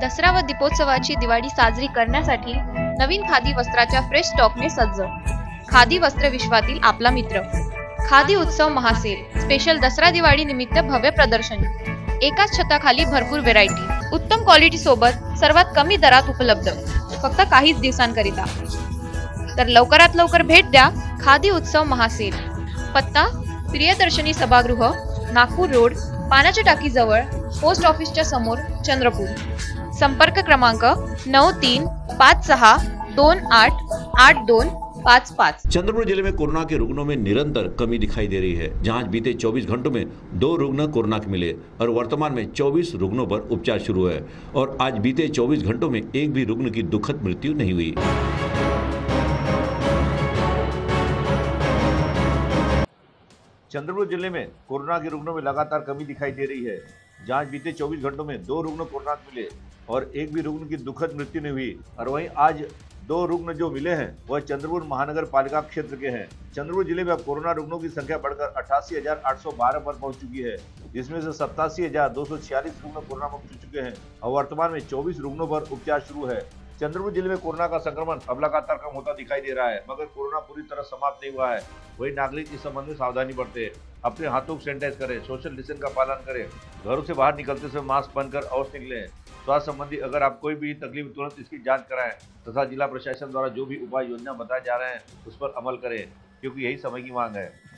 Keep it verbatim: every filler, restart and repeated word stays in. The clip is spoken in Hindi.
दसरा व दीपोत्सवाची दिवाळी साजरी करण्यासाठी नवीन खादी वस्त्राच्या फ्रेश स्टॉकने सज्ज। खादी वस्त्र विश्वातील आपला मित्र। खादी उत्सव महासेल स्पेशल दसरा दिवाळी निमित्त भव्य प्रदर्शनी। एकाच छताखाली भरपूर व्हेरायटी, उत्तम क्वालिटी सोबत सर्वात कमी दरात उपलब्ध, फक्त काहीच दिवसांकरिता। तर लवकरात लवकर भेट द्या खादी उत्सव महासेल। पत्ता प्रियदर्शनी सभागृह, नागपूर रोड, पाण्याच्या टाकी जवळ, पोस्ट ऑफिसच्या समोर, चंद्रपूर। संपर्क क्रमांक नौ तीन पाँच सहा दोन आठ आठ दोन पाँच पाँच। चंद्रपुर जिले में कोरोना के रुग्णों में निरंतर कमी दिखाई दे रही है, जहां बीते चौबीस घंटों में दो रुग्ण कोरोना के मिले और वर्तमान में चौबीस रुग्णों पर उपचार शुरू है और आज बीते चौबीस घंटों में एक भी रुग्ण की दुखद मृत्यु नहीं हुई। चंद्रपुर जिले में कोरोना के रुग्णों में लगातार कमी दिखाई दे रही है, जहां बीते चौबीस घंटों में दो रुग्ण कोरोना मिले और एक भी रुग्ण की दुखद मृत्यु नहीं हुई। और वहीं आज दो रुग्ण जो मिले हैं वह चंद्रपुर महानगर पालिका क्षेत्र के हैं। चंद्रपुर जिले में अब कोरोना रुग्णों की संख्या बढ़कर अट्ठासी हजार आठ सौ बारह पर पहुंच चुकी है, जिसमें से सत्तासी हजार दो सौ छियालीस रुग्ण कोरोना मुक्त हो चुके हैं और वर्तमान में चौबीस रुग्णों पर उपचार शुरू है। चंद्रपुर जिले में कोरोना का संक्रमण अब लगातार कम होता दिखाई दे रहा है, मगर कोरोना पूरी तरह समाप्त नहीं हुआ है। वही नागरिक इस संबंध में सावधानी बरते, अपने हाथों को सैनिटाइज करें, सोशल डिस्टेंस का पालन करें, घरों से बाहर निकलते समय मास्क पहनकर अवश्य निकलें। स्वास्थ्य संबंधी अगर आप कोई भी तकलीफ तुरंत इसकी जांच कराएं तथा जिला प्रशासन द्वारा जो भी उपाय योजना बताए जा रहे हैं उस पर अमल करें, क्योंकि यही समय की मांग है।